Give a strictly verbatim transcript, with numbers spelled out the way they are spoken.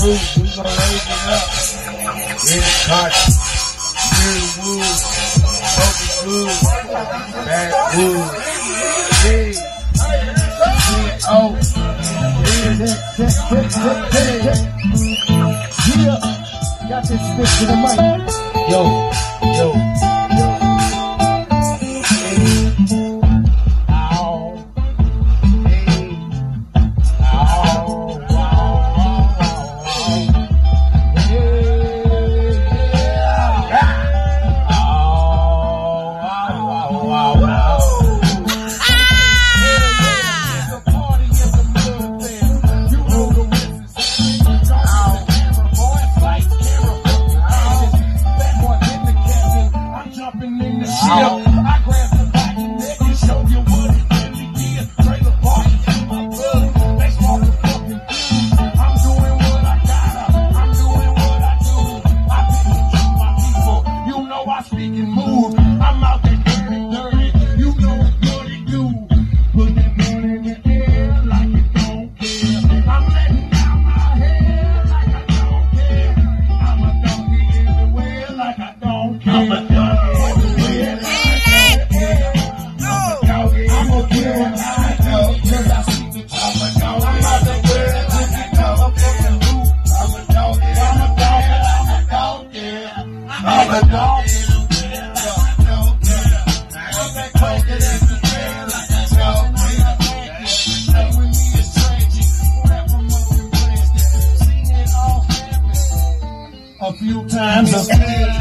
roof, we gonna raise it up. In cotton, new wood, broken wood, bad wood. Big, big oak. Yeah, got this bitch to the mic. Yo, yo, yo. A few times a